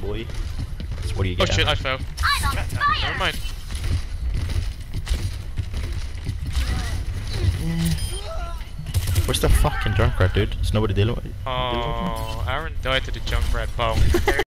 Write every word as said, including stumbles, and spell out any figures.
boy. That's what do you Oh get? shit, I fell. Never mind. Where's the fucking Junkrat, dude? Is nobody dealing with it? Oh, Aaron died to the Junkrat bomb.